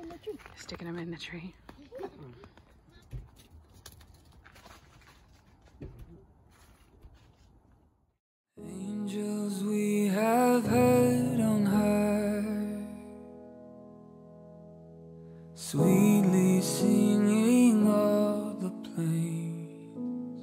in the tree. Sticking them in the tree. Angels we have heard on high, sweetly singing all the plains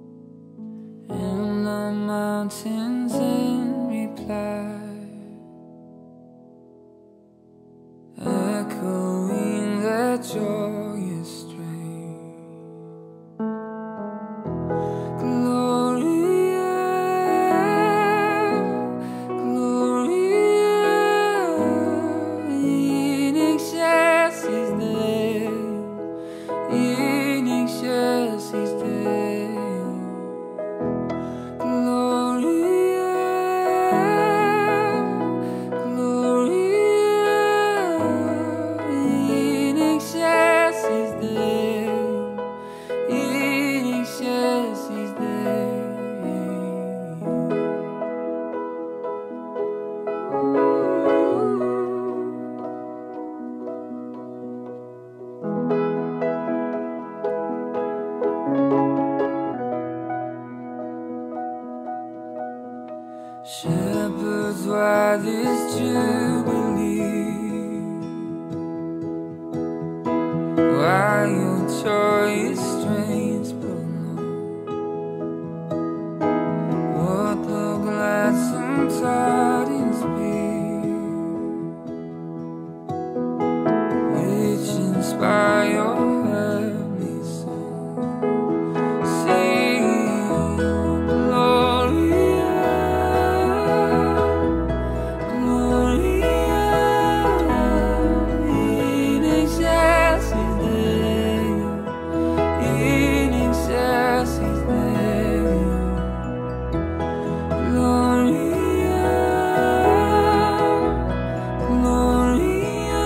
and the mountains in reply, echoing their joyous strain. Gloria, Gloria in excelsis Deo, in excelsis Deo. Gloria, Gloria in excelsis Deo, in excelsis Deo. Shepherds, why this jubilee? Why your joyous strains prolong? What the gladsome tidings be, which inspire your heavenly song? Sing Gloria, Gloria in excelsis Deo, in excelsis Deo. Gloria, Gloria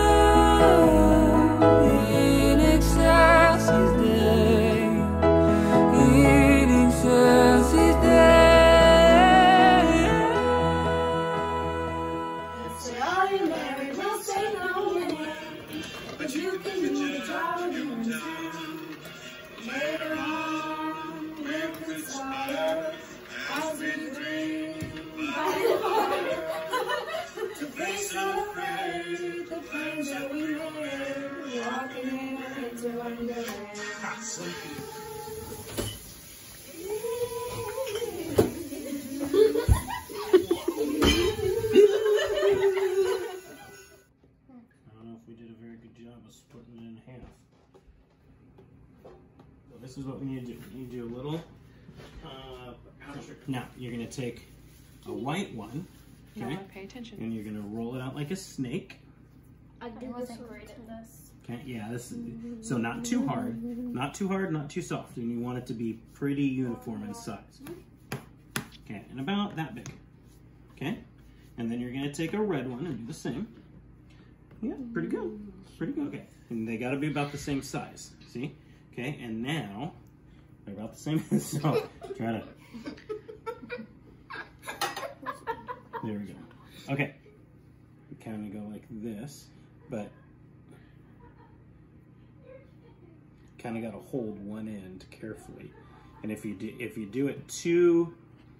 in excelsis Deo, in excelsis Deo. Say, are you married? We'll say no, we're not. But you can do the job of your own town. Later on, we'll conspire as we dream by the fire to face unafraid the plans that we made, walking into wonderland. I don't know if we did a very good job of splitting it in half. So this is what we need to do. We need to do a little powder sugar. Now you're going to take a white one, okay, No, pay attention. and you're going to roll it out like a snake. I did this right at this. Okay, yeah, this is, so not too hard, not too hard, not too soft, and you want it to be pretty uniform in size. Okay, and about that big. Okay, and then you're going to take a red one and do the same. Yeah, pretty good, pretty good. Okay, and they got to be about the same size. See? Okay, and now they're about the same. So try to. There we go. Okay, you kind of go like this, but kind of got to hold one end carefully. And if you do it too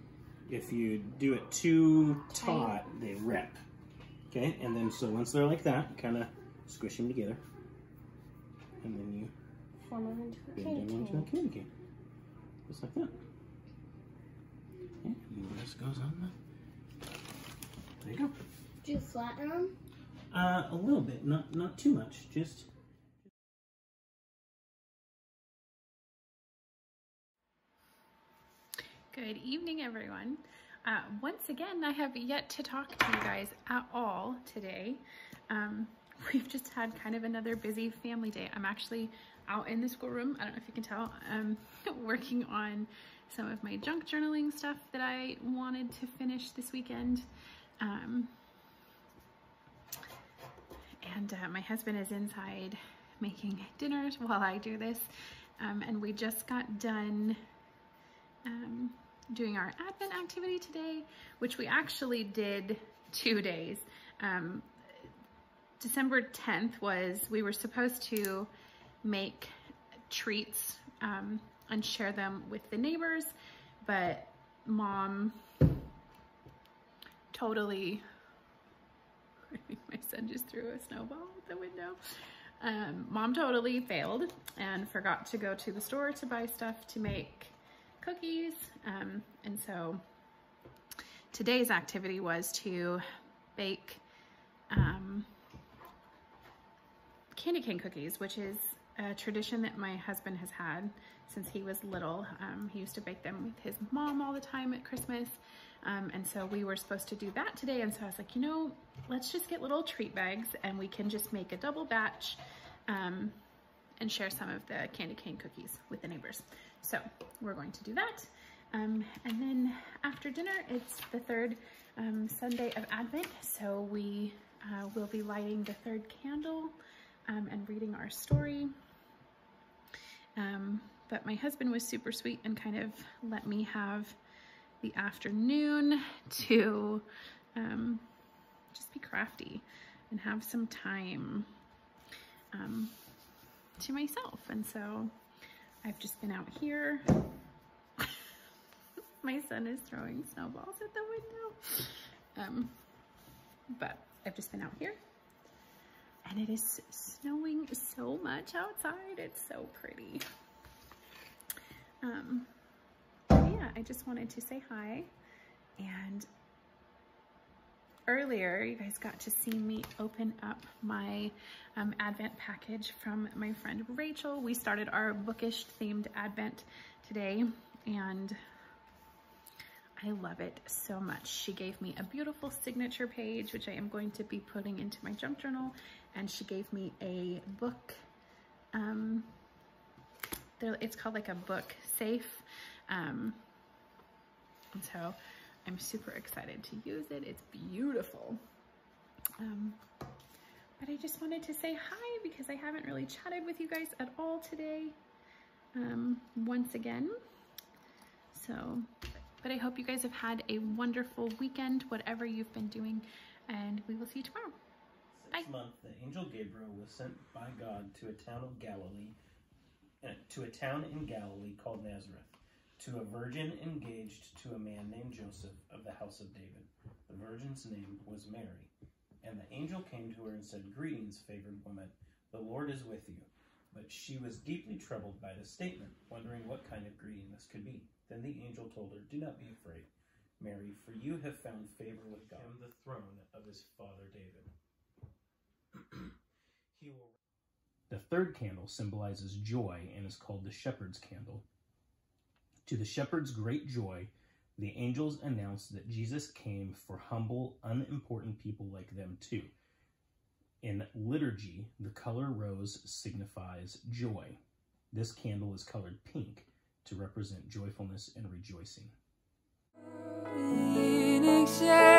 taut, they rip. Okay, and then so once they're like that, kind of squish them together, and then you Form them into a bend candy them into a cane. candy cane, just like that. Okay, and this goes on the. There you go. Do you flatten them? A little bit, not too much, just. Good evening, everyone. Once again, I have yet to talk to you guys at all today. We've just had kind of another busy family day. I'm actually out in the schoolroom. I don't know if you can tell. Working on some of my junk journaling stuff that I wanted to finish this weekend. And my husband is inside making dinners while I do this. And we just got done doing our Advent activity today, which we actually did 2 days. December 10th was, we were supposed to make treats and share them with the neighbors, but Mom totally, I think my son just threw a snowball out the window. Mom totally failed and forgot to go to the store to buy stuff to make cookies. And so today's activity was to bake candy cane cookies, which is a tradition that my husband has had since he was little. He used to bake them with his mom all the time at Christmas. And so we were supposed to do that today. And so I was like, you know, let's just get little treat bags and we can just make a double batch and share some of the candy cane cookies with the neighbors. So we're going to do that. And then after dinner, it's the third Sunday of Advent. So we will be lighting the third candle and reading our story. But my husband was super sweet and kind of let me have the afternoon to just be crafty and have some time to myself. And so I've just been out here. My son is throwing snowballs at the window. But I've just been out here. And it is snowing so much outside. It's so pretty. Yeah, I just wanted to say hi. And earlier, you guys got to see me open up my Advent package from my friend Rachel. We started our Bookish themed Advent today, and I love it so much. She gave me a beautiful signature page, which I am going to be putting into my junk journal. And she gave me a book. It's called like a book safe. And so I'm super excited to use it. It's beautiful. But I just wanted to say hi because I haven't really chatted with you guys at all today. Once again. So, but I hope you guys have had a wonderful weekend, whatever you've been doing, and we will see you tomorrow. Next month, the angel Gabriel was sent by God to a town of Galilee, in Galilee called Nazareth, to a virgin engaged to a man named Joseph of the house of David. The virgin's name was Mary. And the angel came to her and said, "Greetings, favored woman, the Lord is with you." But she was deeply troubled by the statement, wondering what kind of greeting this could be. Then the angel told her, "Do not be afraid, Mary, for you have found favor with God. Him the throne of his father David. The third candle symbolizes joy and is called the shepherd's candle. To the shepherd's great joy, the angels announced that Jesus came for humble, unimportant people like them too. In liturgy, the color rose signifies joy. This candle is colored pink to represent joyfulness and rejoicing.